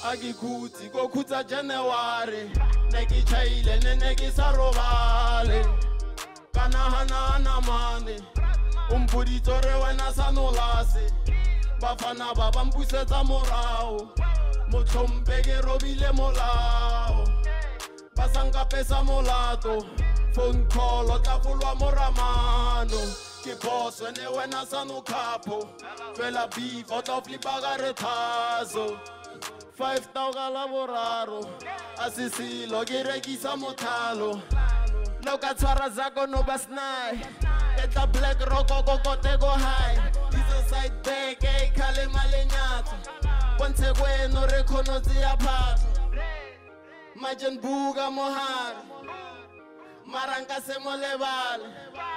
Agikuti go kuta January Neki chaile neki sarobale Kanahana na mane Umpuditore wena sanolase Bafana baba mpuseta morao Mochompege robile molao Basanga pesa molato Phone call otafulwa moramano Boss when they went as no capo, Fela beef out of Libagaretazo 5,000 lavoraro, Assisi, Logireki Samotalo, Locatora Zago no basnai, at the black rock go go high, this a side bag, a Kalemalenato, once away no reconozi apart, Majan Buga Mohar, Maranka Semoleval.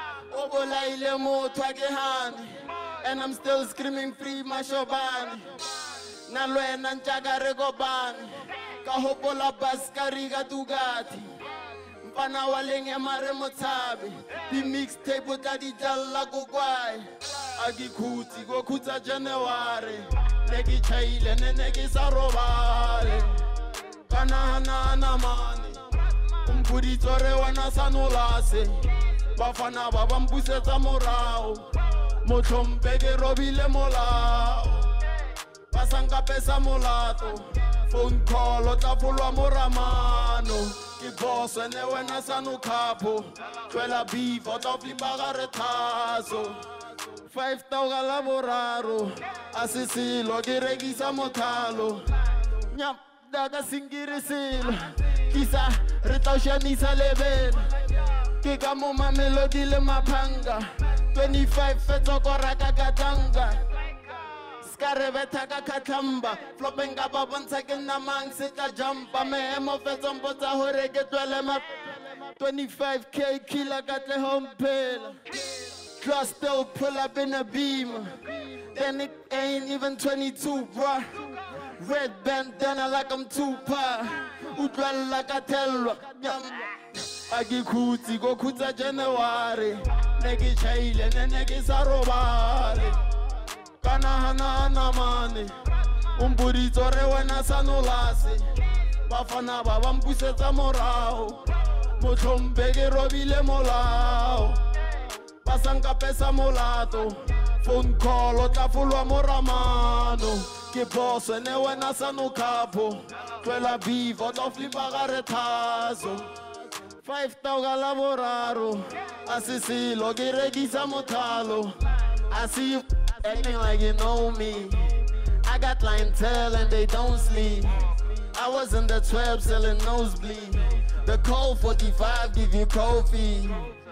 And I'm still screaming free Mashobani Nalwena Nchagare Gobani Kahopola Baskariga Dugati Mpana Walenge Mare Motabi The mixtape with Daddy Jalla Gugwai Agikuti Gokuta January Neki Chaile Neki Sarobale Kanahana Namani Umpuditore Wana Sanolase Bafana baba mpuseta morao Mochompege robile molao Basanga pesa molato Phone call otafulwa moramano Kiboss ene wena sanu kapo Twela beef otaflibagaretazo 5,000 laboraro Asisi logiregisa motalo Nyam daga singirisilo Kisa retaushanisa level Kika mama melody le mapanga 25 feto koraka katanga Skareveta kakatamba Flopenga babansa kena mang sita jampa Mehemo feto mbota horeke twele map 25k kila katle home pela Trust still pull up in a beam Then it ain't even 22 bruh Red bandana like I'm Tupac Udwala like I tell Agikuti go kuta January Neki chaile neki sarobale Kanahana na mane Umpuditore wena sanolase Bafana baba mpuseta morao Mochompege robile molao Basanga pesa molato Phone call otafulwa moramano Kiboss ene wena sanu kapo Twela beef otaflibagaretazo 5,000 lavoraro Assisi logiregisa motalo I see you acting like you know me I got clientele and they don't sleep I was in the 12 selling nosebleed The cold 45 give you coffee